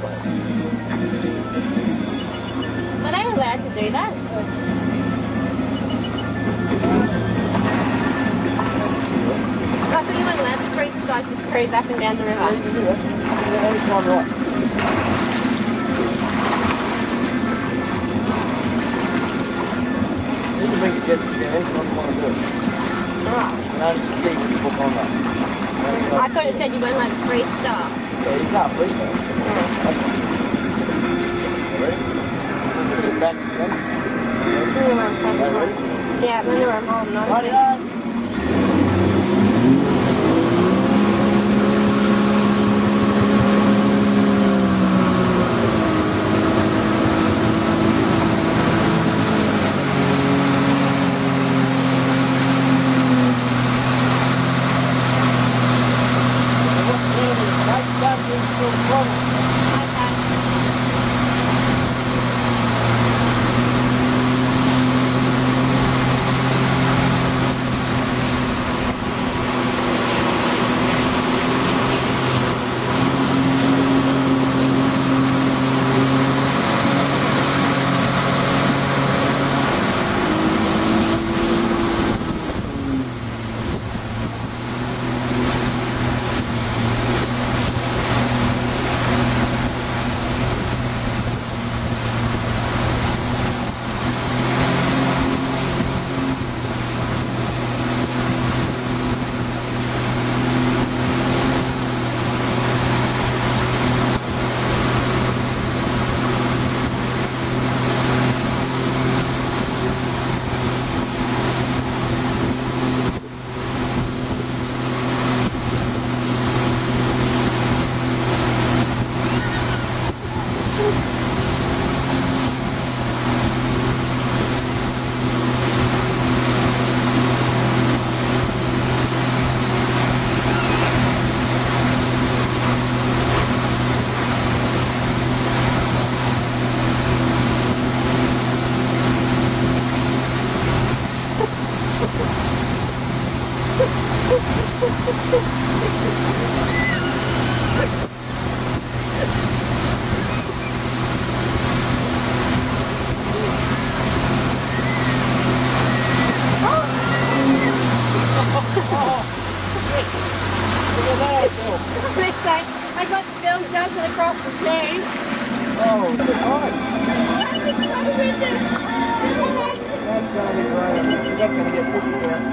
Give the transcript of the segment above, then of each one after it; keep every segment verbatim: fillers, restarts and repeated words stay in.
way. Are they allowed to do that? I thought you weren't allowed to freestyle, just cruise up and down the river. Yeah, you can do that. Yeah, anytime right. You can bring your jet ski down anytime you want to do it. Alright. And only ski when you book on that. I thought it said you weren't allowed to freestyle. Yeah, you can't freestyle. Ready? Sit back again. Ready? Yeah, when I'm home, not Ready, I got spilled jumping across the stage. Oh, good time. That's going to be great. That's going to get pushed down.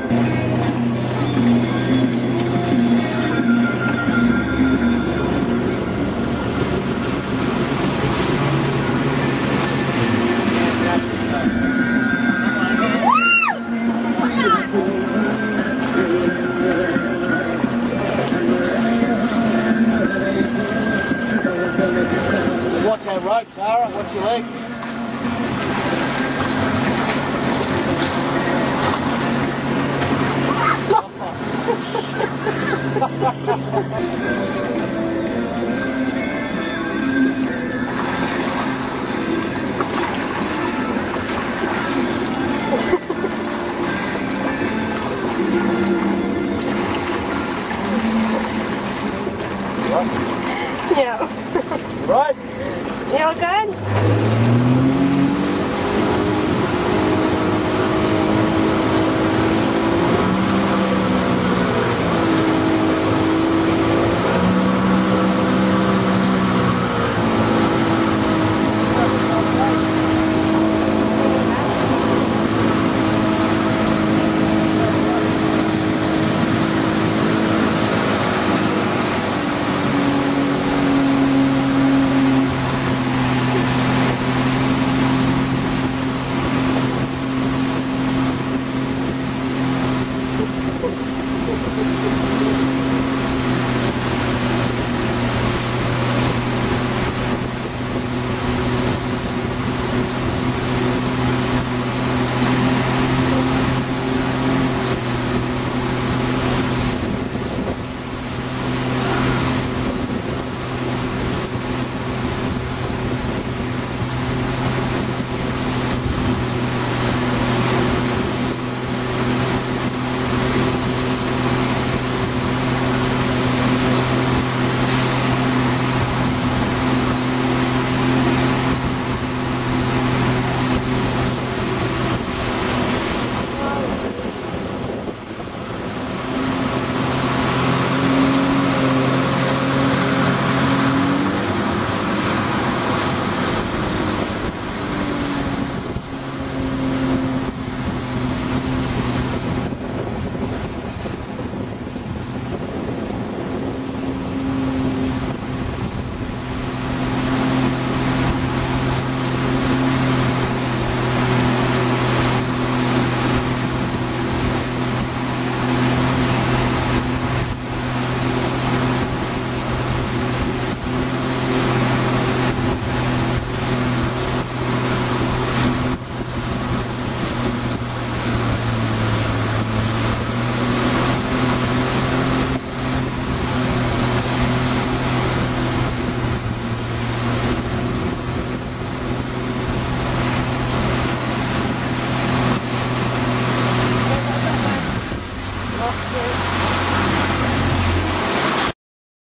Watch our rope, Sarah. Watch your leg. Yeah. Right? You all good?